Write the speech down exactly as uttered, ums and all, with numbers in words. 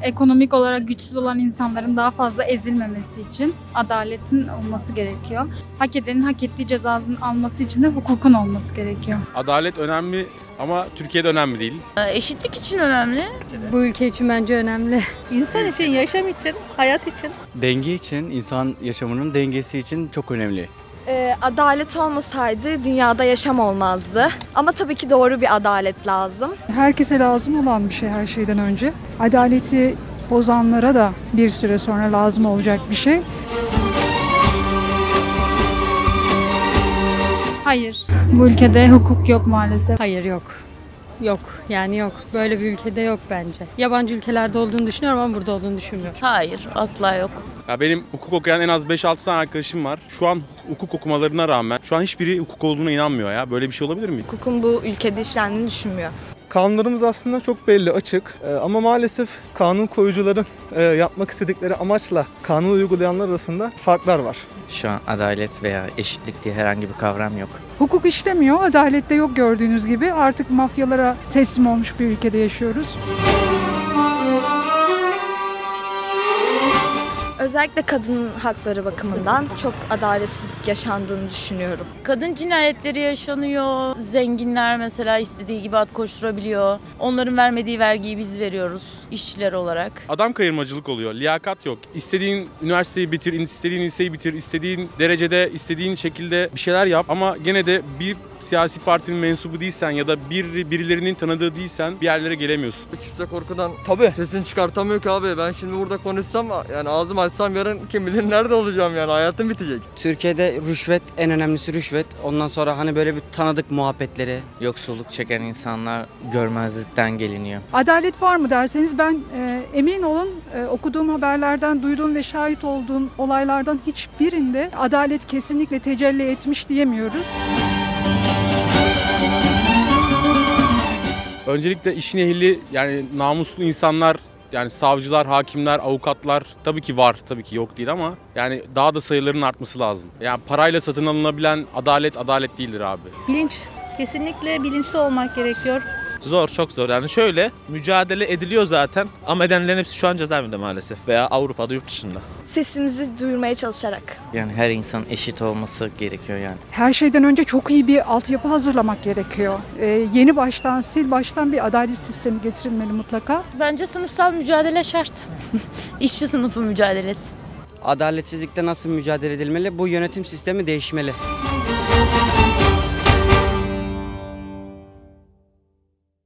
Ekonomik olarak güçsüz olan insanların daha fazla ezilmemesi için adaletin olması gerekiyor. Hak edenin hak ettiği cezanın alması için de hukukun olması gerekiyor. Adalet önemli ama Türkiye'de önemli değil. Eşitlik için önemli. Bu ülke için bence önemli. İnsan için, yaşam için, hayat için. Denge için, insan yaşamının dengesi için çok önemli. Ee, adalet olmasaydı dünyada yaşam olmazdı. Ama tabii ki doğru bir adalet lazım. Herkese lazım olan bir şey her şeyden önce. Adaleti bozanlara da bir süre sonra lazım olacak bir şey. Hayır, bu ülkede hukuk yok maalesef. Hayır, yok. Yok, yani yok. Böyle bir ülkede yok bence. Yabancı ülkelerde olduğunu düşünüyorum ama burada olduğunu düşünmüyorum. Hayır, asla yok. Ya benim hukuk okuyan en az beş altı tane arkadaşım var. Şu an hukuk okumalarına rağmen şu an hiçbiri hukuk olduğuna inanmıyor ya. Böyle bir şey olabilir mi? Hukukun bu ülkede işlendiğini düşünmüyor. Kanunlarımız aslında çok belli, açık ee, ama maalesef kanun koyucuların e, yapmak istedikleri amaçla kanun uygulayanlar arasında farklar var. Şu an adalet veya eşitlik diye herhangi bir kavram yok. Hukuk işlemiyor, adalet de yok gördüğünüz gibi. Artık mafyalara teslim olmuş bir ülkede yaşıyoruz. Özellikle kadın hakları bakımından çok adaletsizlik yaşandığını düşünüyorum. Kadın cinayetleri yaşanıyor. Zenginler mesela istediği gibi at koşturabiliyor. Onların vermediği vergiyi biz veriyoruz işçiler olarak. Adam kayırmacılık oluyor, liyakat yok. İstediğin üniversiteyi bitir, istediğin liseyi bitir, istediğin derecede, istediğin şekilde bir şeyler yap. Ama gene de bir siyasi partinin mensubu değilsen ya da bir birilerinin tanıdığı değilsen bir yerlere gelemiyorsun. Kimse korkudan tabii sesini çıkartamıyor ki abi. Ben şimdi burada konuşsam yani ağzımı açsam yarın kim bilir nerede olacağım yani hayatım bitecek. Türkiye'de rüşvet, en önemlisi rüşvet. Ondan sonra hani böyle bir tanıdık muhabbetleri. Yoksulluk çeken insanlar görmezlikten geliniyor. Adalet var mı derseniz ben e, emin olun e, okuduğum haberlerden, duyduğum ve şahit olduğum olaylardan hiçbirinde adalet kesinlikle tecelli etmiş diyemiyoruz. Öncelikle işin ehli yani namuslu insanlar, yani savcılar, hakimler, avukatlar tabii ki var, tabii ki yok değil ama yani daha da sayılarının artması lazım. Yani parayla satın alınabilen adalet adalet değildir abi. Bilinç, kesinlikle bilinçli olmak gerekiyor. Zor, çok zor. Yani şöyle, mücadele ediliyor zaten ama edenlerin hepsi şu an cezaevinde maalesef veya Avrupa'da, yurt dışında. Sesimizi duyurmaya çalışarak. Yani her insan eşit olması gerekiyor yani. Her şeyden önce çok iyi bir altyapı hazırlamak gerekiyor. Ee, yeni baştan, sil baştan bir adalet sistemi getirilmeli mutlaka. Bence sınıfsal mücadele şart. İşçi sınıfı mücadelesi. Adaletsizlikle nasıl mücadele edilmeli? Bu yönetim sistemi değişmeli.